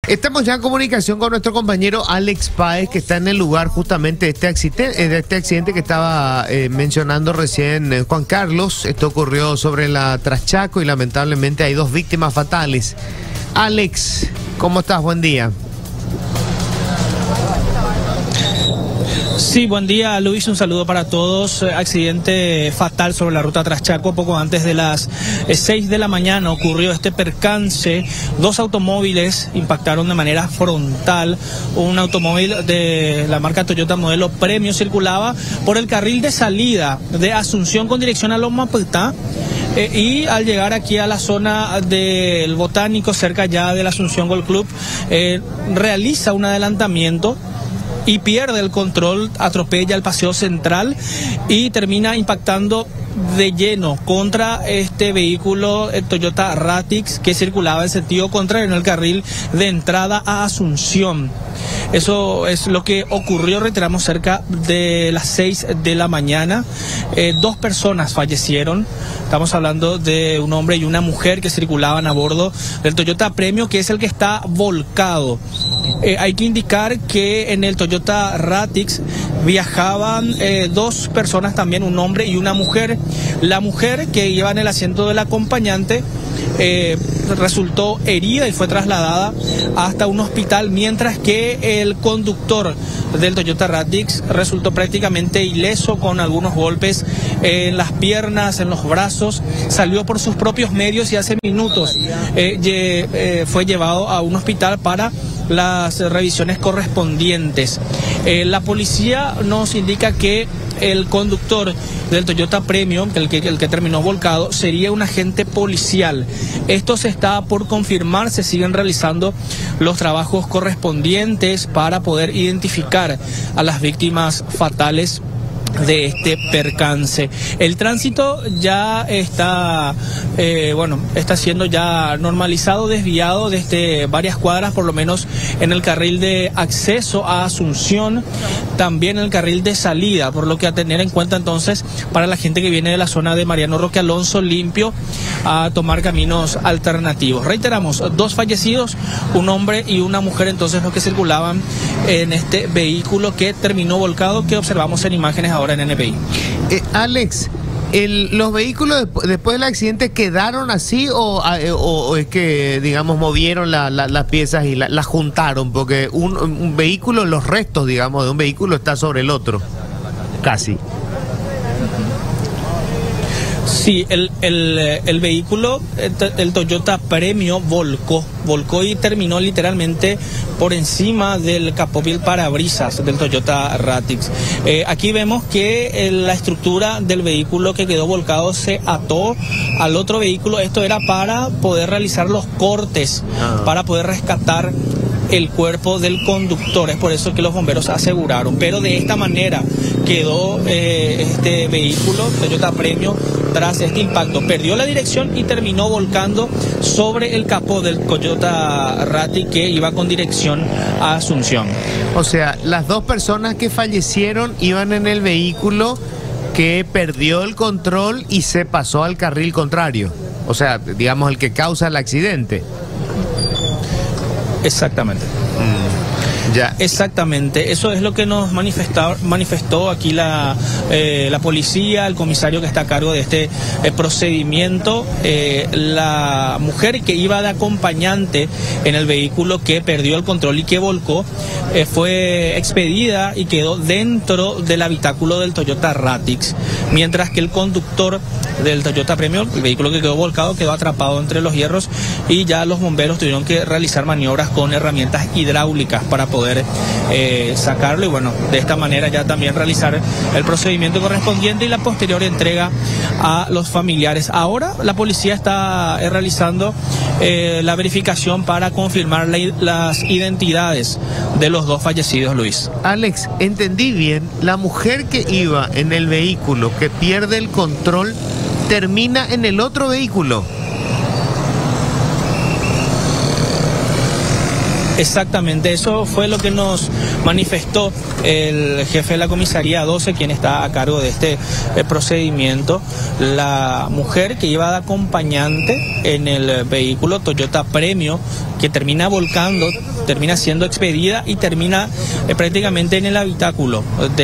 Estamos ya en comunicación con nuestro compañero Alex Páez, que está en el lugar justamente de este accidente que estaba mencionando recién Juan Carlos. Esto ocurrió sobre la Traschaco y lamentablemente hay 2 víctimas fatales. Alex, ¿cómo estás? Buen día. Sí, buen día, Luis, un saludo para todos. Accidente fatal sobre la ruta Traschaco. Poco antes de las 6 de la mañana ocurrió este percance. 2 automóviles impactaron de manera frontal. Un automóvil de la marca Toyota modelo Premio circulaba por el carril de salida de Asunción con dirección a Loma Putá. Y al llegar aquí a la zona del Botánico, cerca ya de la Asunción Golf Club, realiza un adelantamiento y pierde el control, atropella el paseo central y termina impactando de lleno contra este vehículo, el Toyota Ratix, que circulaba en sentido contrario en el carril de entrada a Asunción. Eso es lo que ocurrió, reiteramos, cerca de las 6 de la mañana. 2 personas fallecieron. Estamos hablando de un hombre y una mujer que circulaban a bordo del Toyota Premio, que es el que está volcado. Hay que indicar que en el Toyota Ratix viajaban 2 personas también, un hombre y una mujer. La mujer, que iba en el asiento del acompañante, resultó herida y fue trasladada hasta un hospital, mientras que el conductor del Toyota Ratix resultó prácticamente ileso, con algunos golpes en las piernas, en los brazos. Salió por sus propios medios y hace minutos fue llevado a un hospital para las revisiones correspondientes. La policía nos indica que el conductor del Toyota Premium, el que terminó volcado, sería un agente policial. Esto se está por confirmar, se siguen realizando los trabajos correspondientes para poder identificar a las víctimas fatales de este percance. El tránsito ya está está siendo ya normalizado, desviado desde varias cuadras, por lo menos en el carril de acceso a Asunción, también en el carril de salida, por lo que a tener en cuenta entonces para la gente que viene de la zona de Mariano Roque Alonso Limpio a tomar caminos alternativos. Reiteramos, 2 fallecidos, un hombre y una mujer, entonces los que circulaban en este vehículo que terminó volcado, que observamos en imágenes ahora en NPI. Alex, ¿los vehículos después del accidente quedaron así o es que, digamos, movieron las piezas y las juntaron? Porque un vehículo, los restos, digamos, de un vehículo está sobre el otro, casi. Sí, el vehículo, el Toyota Premio, volcó y terminó literalmente por encima del capó y el parabrisas del Toyota Ratix. Aquí vemos que la estructura del vehículo que quedó volcado se ató al otro vehículo. Esto era para poder realizar los cortes, para poder rescatar el cuerpo del conductor. Es por eso que los bomberos aseguraron, pero de esta manera quedó este vehículo Toyota Premio tras este impacto. Perdió la dirección y terminó volcando sobre el capó del Toyota Ratix, que iba con dirección a Asunción. O sea, las 2 personas que fallecieron iban en el vehículo que perdió el control y se pasó al carril contrario. O sea, digamos, el que causa el accidente. Exactamente. Ya. Exactamente, eso es lo que nos manifestó aquí la policía, el comisario que está a cargo de este procedimiento. La mujer que iba de acompañante en el vehículo que perdió el control y que volcó fue expedida y quedó dentro del habitáculo del Toyota Ratix, mientras que el conductor del Toyota Premio, el vehículo que quedó volcado, quedó atrapado entre los hierros y ya los bomberos tuvieron que realizar maniobras con herramientas hidráulicas para poder sacarlo, y bueno, de esta manera ya también realizar el procedimiento correspondiente y la posterior entrega a los familiares. Ahora la policía está realizando la verificación para confirmar las identidades de los 2 fallecidos, Luis. Alex, entendí bien, la mujer que iba en el vehículo que pierde el control termina en el otro vehículo. Exactamente, eso fue lo que nos manifestó el jefe de la comisaría 12, quien está a cargo de este procedimiento. La mujer que iba de acompañante en el vehículo Toyota Premio, que termina volcando, termina siendo expedida y termina prácticamente en el habitáculo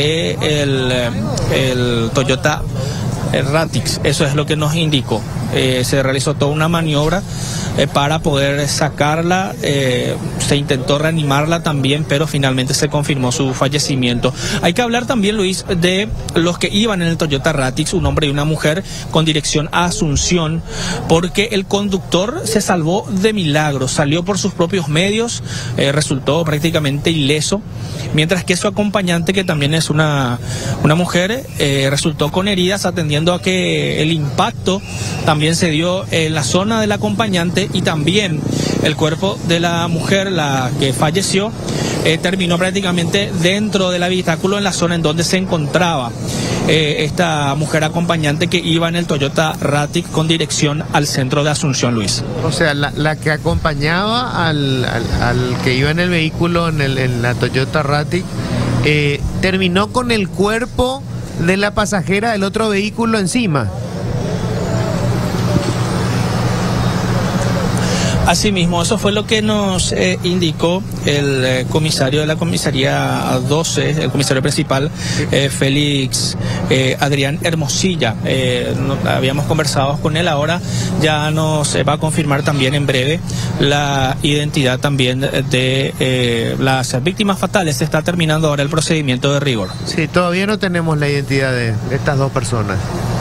del Toyota Ratix. Eso es lo que nos indicó. Se realizó toda una maniobra para poder sacarla, se intentó reanimarla también, pero finalmente se confirmó su fallecimiento. Hay que hablar también, Luis, de los que iban en el Toyota Ratix, un hombre y una mujer, con dirección a Asunción, porque el conductor se salvó de milagro, salió por sus propios medios, resultó prácticamente ileso, mientras que su acompañante, que también es una mujer, resultó con heridas, atendiendo a que el impacto también se dio en la zona del acompañante, y también el cuerpo de la mujer, la que falleció, terminó prácticamente dentro del habitáculo, en la zona en donde se encontraba esta mujer acompañante que iba en el Toyota Ratix con dirección al centro de Asunción, Luis. O sea, la que acompañaba al que iba en el vehículo, en la Toyota Ratix, terminó con el cuerpo de la pasajera del otro vehículo encima. Asimismo, eso fue lo que nos indicó el comisario de la comisaría 12, el comisario principal, Félix Adrián Hermosilla. Habíamos conversado con él, ahora ya nos va a confirmar también en breve la identidad también de las víctimas fatales. Se está terminando ahora el procedimiento de rigor. Sí, todavía no tenemos la identidad de estas dos personas.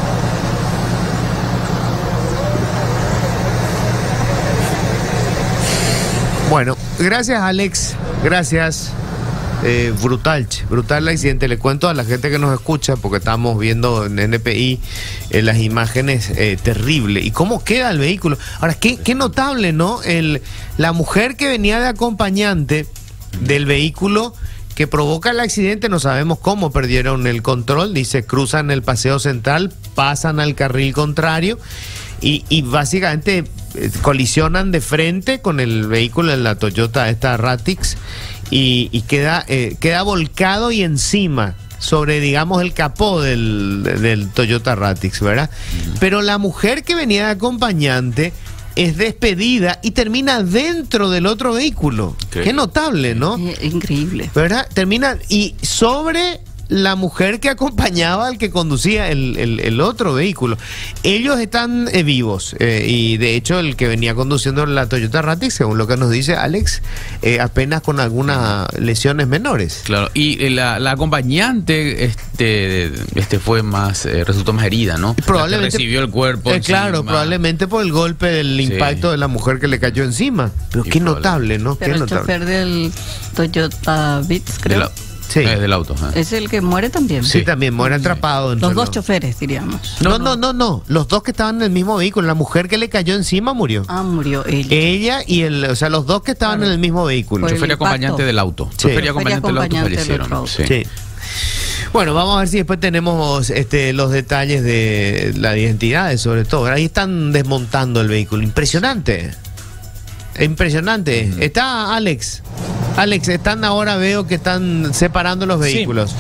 Bueno, gracias Alex, gracias. Brutal el accidente. Le cuento a la gente que nos escucha, porque estamos viendo en NPI las imágenes terribles. ¿Y cómo queda el vehículo? Ahora, qué notable, ¿no? La mujer que venía de acompañante del vehículo que provoca el accidente, no sabemos cómo perdieron el control. Dice, cruzan el paseo central, pasan al carril contrario y básicamente colisionan de frente con el vehículo en la Toyota Ratix y queda volcado y encima sobre, digamos, el capó del Toyota Ratix, ¿verdad? Pero la mujer que venía de acompañante es despedida y termina dentro del otro vehículo. Qué notable, ¿no? Increíble. ¿Verdad? Termina y sobre la mujer que acompañaba al que conducía el otro vehículo. Ellos están vivos, y de hecho el que venía conduciendo la Toyota Ratix, según lo que nos dice Alex, apenas con algunas lesiones menores. Claro, y la acompañante fue más, resultó más herida, ¿no? Probablemente recibió el cuerpo claro, probablemente por el golpe del impacto de la mujer que le cayó encima. Pero qué notable, ¿no? Pero qué el notable. chofer del Toyota Vitz, creo. Sí. Es del auto. Es el que muere también. Sí, también muere atrapado. Entre los dos choferes, diríamos. No. Los dos que estaban en el mismo vehículo. La mujer que le cayó encima murió. Ah, murió ella. Ella y o sea, los dos que estaban en el mismo vehículo. Chofer y acompañante del auto. Sí. Chofer y acompañante del auto fallecieron. Sí. Bueno, vamos a ver si después tenemos los detalles de las identidades, sobre todo. Ahí están desmontando el vehículo. Impresionante. Impresionante. Está Alex. Alex, están ahora, veo que están separando los vehículos.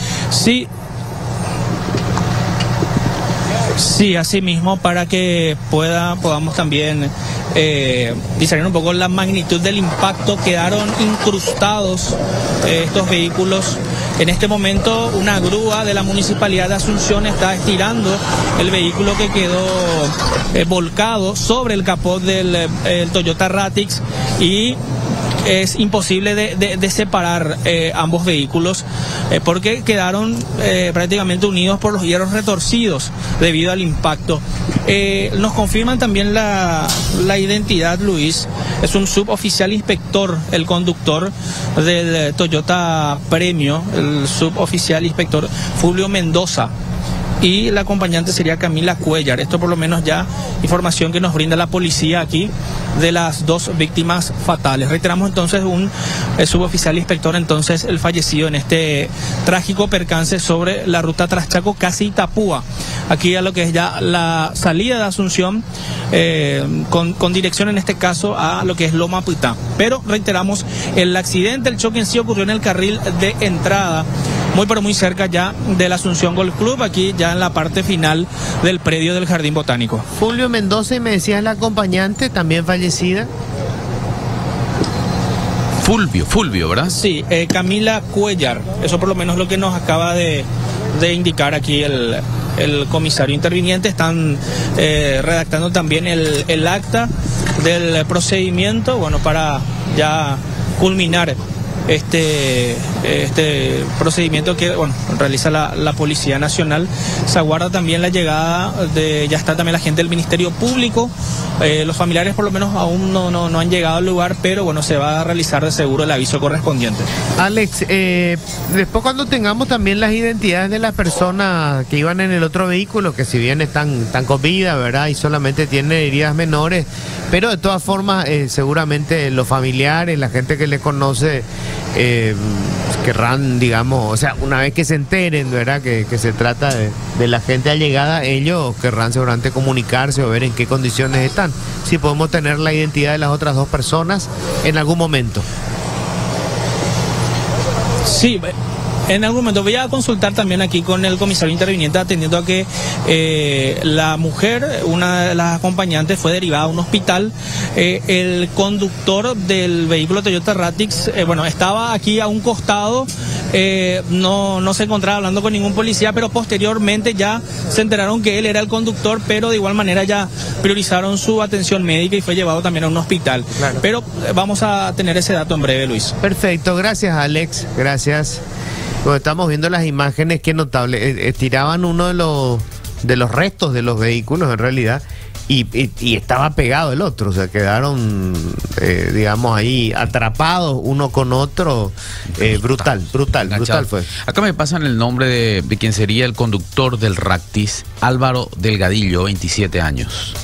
Sí, así mismo, para que podamos también discernir un poco la magnitud del impacto. Quedaron incrustados estos vehículos. En este momento una grúa de la Municipalidad de Asunción está estirando el vehículo que quedó volcado sobre el capó del Toyota Ratix, y es imposible de separar ambos vehículos porque quedaron prácticamente unidos por los hierros retorcidos debido al impacto. Nos confirman también la identidad, Luis. Es un suboficial inspector, el conductor del Toyota Premio, el suboficial inspector Fulvio Mendoza. Y la acompañante sería Camila Cuellar. Esto por lo menos ya información que nos brinda la policía aquí de las dos víctimas fatales. Reiteramos entonces un suboficial inspector, entonces el fallecido en este trágico percance sobre la ruta Traschaco, casi Itapúa. Aquí a lo que es ya la salida de Asunción, con dirección en este caso a lo que es Loma Putá. Pero reiteramos, el accidente, el choque en sí ocurrió en el carril de entrada, muy pero muy cerca ya del Asunción Golf Club, aquí ya en la parte final del predio del Jardín Botánico. Fulvio Mendoza, y me decías la acompañante, también fallecida. Fulvio, ¿verdad? Sí, Camila Cuellar, eso por lo menos lo que nos acaba de indicar aquí el comisario interviniente. Están redactando también el acta del procedimiento, bueno, para ya culminar este procedimiento que, bueno, realiza la Policía Nacional. Se aguarda también la llegada ya está también la gente del Ministerio Público. Los familiares por lo menos aún no han llegado al lugar, pero bueno, se va a realizar de seguro el aviso correspondiente. Alex, después cuando tengamos también las identidades de las personas que iban en el otro vehículo, que si bien están con vida, ¿verdad? Y solamente tienen heridas menores, pero de todas formas seguramente los familiares, la gente que les conoce, querrán, digamos, o sea, una vez que se enteren, ¿verdad?, que se trata de la gente allegada, ellos querrán seguramente comunicarse o ver en qué condiciones están. Si podemos tener la identidad de las otras dos personas en algún momento. Sí, en algún momento voy a consultar también aquí con el comisario interviniente, atendiendo a que la mujer, una de las acompañantes, fue derivada a un hospital. El conductor del vehículo Toyota Ratix, bueno, estaba aquí a un costado, no se encontraba hablando con ningún policía, pero posteriormente ya se enteraron que él era el conductor, pero de igual manera ya priorizaron su atención médica y fue llevado también a un hospital. Claro. Pero vamos a tener ese dato en breve, Luis. Perfecto, gracias Alex, gracias. Bueno, estamos viendo las imágenes, qué notable. Tiraban uno de los restos de los vehículos en realidad y estaba pegado el otro, o sea, quedaron, digamos, ahí atrapados uno con otro. Brutal fue. Acá me pasan el nombre de quien sería el conductor del Ractis, Álvaro Delgadillo, 27 años.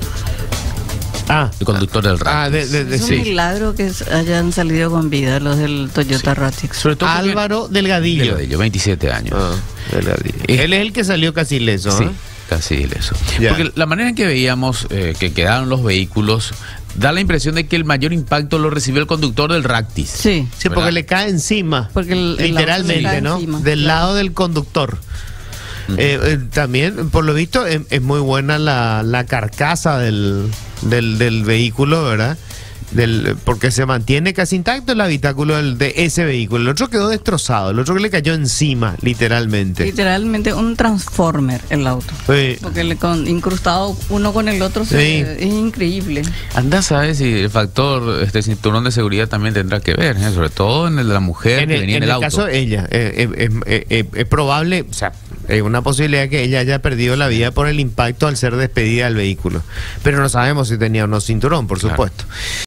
El conductor del Ratix. Es un milagro que hayan salido con vida los del Toyota Ratix. Sobre todo Álvaro Delgadillo, 27 años. Delgadillo. Él es el que salió casi ileso. Sí, casi ileso. Porque la manera en que veíamos que quedaron los vehículos da la impresión de que el mayor impacto lo recibió el conductor del Ractis. Sí, porque le cae encima. Porque literalmente, ¿no? Encima, del lado del conductor. También, por lo visto, es muy buena la carcasa del vehículo, ¿verdad? Porque se mantiene casi intacto el habitáculo de ese vehículo. El otro quedó destrozado, el otro que le cayó encima, literalmente. Literalmente un transformer el auto. Sí. Porque incrustado uno con el otro, es increíble. Anda, ¿sabes si el factor cinturón de seguridad también tendrá que ver? Sobre todo en el de la mujer que venía en el auto. En el caso de ella, es probable, o sea, hay una posibilidad que ella haya perdido la vida por el impacto al ser despedida del vehículo. Pero no sabemos si tenía o no cinturón, por supuesto.